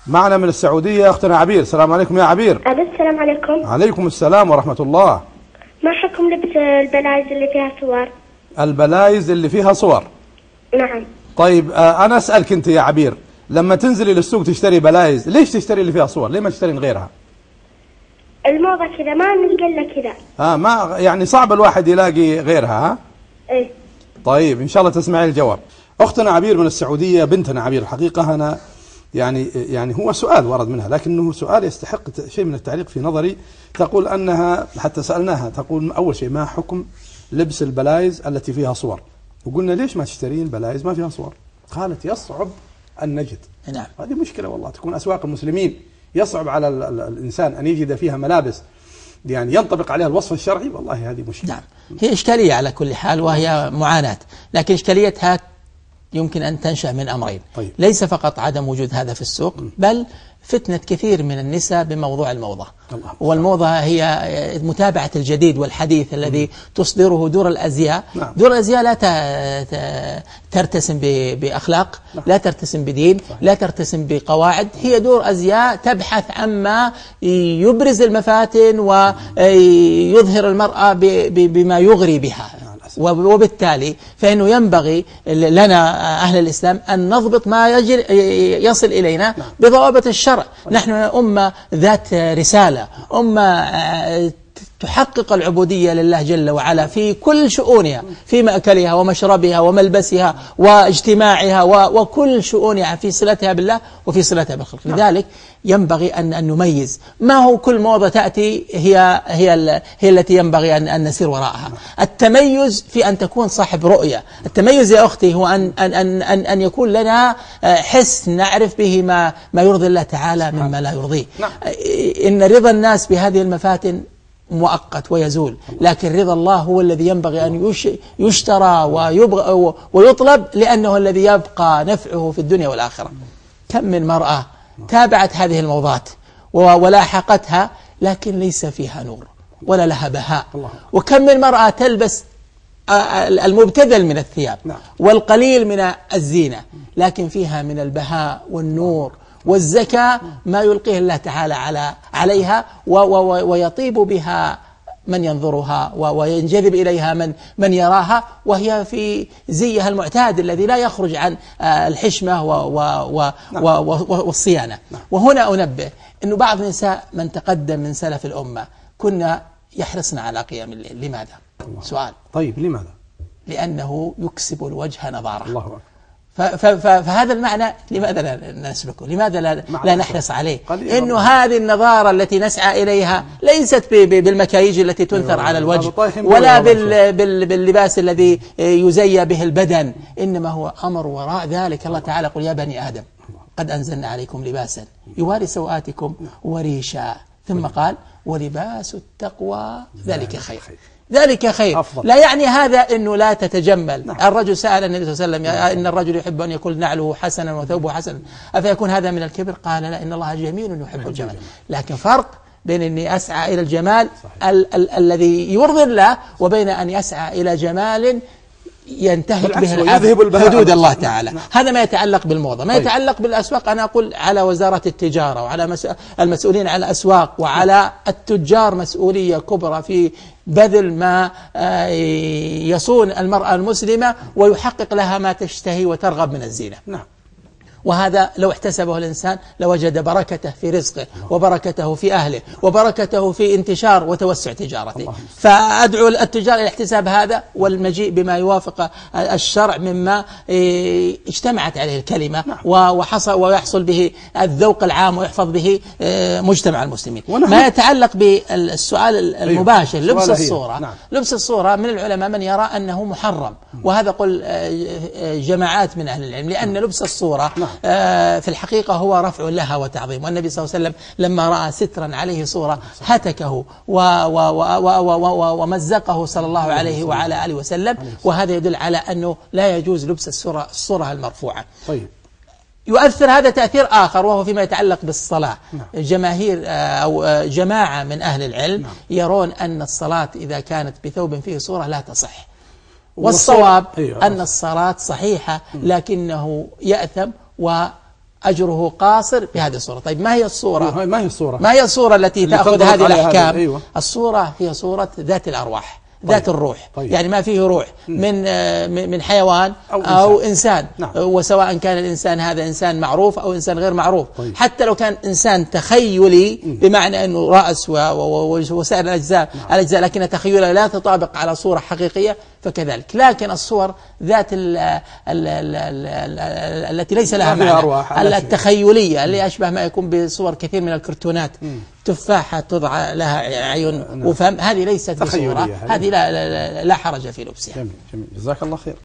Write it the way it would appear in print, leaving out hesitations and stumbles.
معنا من السعودية أختنا عبير. السلام عليكم يا عبير. السلام عليكم. عليكم السلام ورحمة الله. ما حكم لبس البلايز اللي فيها صور؟ البلايز اللي فيها صور؟ نعم. طيب أنا أسألك أنت يا عبير، لما تنزلي للسوق تشتري بلايز، ليش تشتري اللي فيها صور؟ ليه ما تشترين غيرها؟ الموضة كذا، ما نلقى إلا كذا. ما يعني صعب الواحد يلاقي غيرها. ها؟ إيه. طيب إن شاء الله تسمعي الجواب. أختنا عبير من السعودية، بنتنا عبير، الحقيقة أنا يعني هو سؤال ورد منها، لكنه سؤال يستحق شيء من التعليق في نظري. تقول أنها حتى سألناها، تقول أول شيء ما حكم لبس البلايز التي فيها صور؟ وقلنا ليش ما تشترين بلايز ما فيها صور؟ قالت يصعب أن نجد. نعم. هذه مشكلة والله، تكون أسواق المسلمين يصعب على الإنسان أن يجد فيها ملابس يعني ينطبق عليها الوصف الشرعي، والله هذه مشكلة. نعم. هي إشكالية على كل حال، وهي معاناة، لكن إشكاليتها يمكن أن تنشأ من أمرين. طيب. ليس فقط عدم وجود هذا في السوق، بل فتنة كثير من النساء بموضوع الموضة. والموضة هي متابعة الجديد والحديث الذي تصدره دور الأزياء. نعم. دور الأزياء لا ترتسم بأخلاق، لا ترتسم بدين، لا ترتسم بقواعد. هي دور أزياء تبحث عما يبرز المفاتن ويظهر المرأة بما يغري بها. وبالتالي فإنه ينبغي لنا أهل الإسلام أن نضبط ما يصل إلينا بضوابط الشرع. نحن أمة ذات رسالة، أمة تحقق العبودية لله جل وعلا في كل شؤونها، في مأكلها ومشربها وملبسها واجتماعها وكل شؤونها، في صلتها بالله وفي صلتها بالخلق. لذلك ينبغي أن نميز، ما هو كل موضة تأتي هي التي ينبغي أن نسير وراءها. التميز في أن تكون صاحب رؤية. التميز يا أختي هو أن يكون لنا حس نعرف به ما يرضي الله تعالى مما لا يرضيه. إن رضا الناس بهذه المفاتن مؤقت ويزول، لكن رضا الله هو الذي ينبغي أن يشترى ويطلب، لأنه الذي يبقى نفعه في الدنيا والآخرة. كم من مرأة تابعت هذه الموضات ولاحقتها، لكن ليس فيها نور ولا لها بهاء. وكم من مرأة تلبس المبتذل من الثياب والقليل من الزينة، لكن فيها من البهاء والنور والزكاة ما يلقيه الله تعالى عليها، ويطيب بها من ينظرها وينجذب إليها من يراها، وهي في زيها المعتاد الذي لا يخرج عن الحشمة والصيانة. وهنا أنبه أنه بعض النساء من تقدم من سلف الأمة كنا يحرصن على قيام الليل. لماذا؟ سؤال. طيب لماذا؟ لأنه يكسب الوجه نظارة. الله أكبر. فهذا المعنى لماذا لا نسلكه؟ لماذا لا نحرص عليه؟ إنه هذه النظارة التي نسعى إليها ليست بالمكاييج التي تنثر على الوجه، ولا باللباس الذي يزيى به البدن، إنما هو أمر وراء ذلك. الله تعالى قل يا بني آدم قد أنزلنا عليكم لباسا يواري سوآتكم وريشا، ثم قال ولباس التقوى ذلك خير. ذلك خير. لا يعني هذا أنه لا تتجمل. الرجل سأل النبي صلى الله عليه وسلم إن الرجل يحب أن يكون نعله حسنا وثوبه حسنا، أفيكون هذا من الكبر؟ قال لا، إن الله جميل يحب الجمال. لكن فرق بين أني أسعى إلى الجمال الذي يرضي الله، وبين أن يسعى إلى جمال ينتهك به العبد حدود الله تعالى. هذا ما يتعلق بالموضة. ما يتعلق بالأسواق، أنا أقول على وزارة التجارة وعلى المسؤولين على الأسواق وعلى التجار مسؤولية كبرى في بذل ما يصون المرأة المسلمة ويحقق لها ما تشتهي وترغب من الزينة. نعم. وهذا لو احتسبه الإنسان لوجد بركته في رزقه وبركته في أهله وبركته في انتشار وتوسع تجارته. فأدعو التجار إلى احتساب هذا والمجيء بما يوافق الشرع مما اجتمعت عليه الكلمة ويحصل به الذوق العام ويحفظ به مجتمع المسلمين. ما يتعلق بالسؤال المباشر لبس الصورة. لبس الصورة من العلماء من يرى أنه محرم، وهذا قل جماعات من أهل العلم، لأن لبس الصورة في الحقيقة هو رفع لها وتعظيم. والنبي صلى الله عليه وسلم لما رأى سترا عليه صورة هتكه ومزقه صلى الله عليه وعلى آله وسلم، وهذا يدل على أنه لا يجوز لبس الصورة المرفوعة. طيب. يؤثر هذا تأثير آخر، وهو فيما يتعلق بالصلاة. جماهير أو جماعة من أهل العلم يرون أن الصلاة إذا كانت بثوب فيه صورة لا تصح، والصواب أن الصلاة صحيحة لكنه يأثم أجره قاصر بهذه الصورة. طيب ما هي الصورة؟ ما هي الصورة؟ ما هي الصورة التي تأخذ هذه الأحكام؟ أيوة. الصورة هي صورة ذات الأرواح، ذات الروح. طيب. يعني ما فيه روح من حيوان أو إنسان. نعم. وسواء كان الإنسان هذا إنسان معروف أو إنسان غير معروف. طيب. حتى لو كان إنسان تخيلي بمعنى أنه رأس وسائر الأجزاء لكن تخيلها لا تطابق على صورة حقيقية فكذلك. لكن الصور ذات التي ليس لها معنى، التخيلية اللي أشبه ما يكون بصور كثير من الكرتونات، تفاحة تضع لها عيون وفم، هذه ليست بصورة، هذه لا حرج في لبسها. جميل جميل، جزاك الله خير.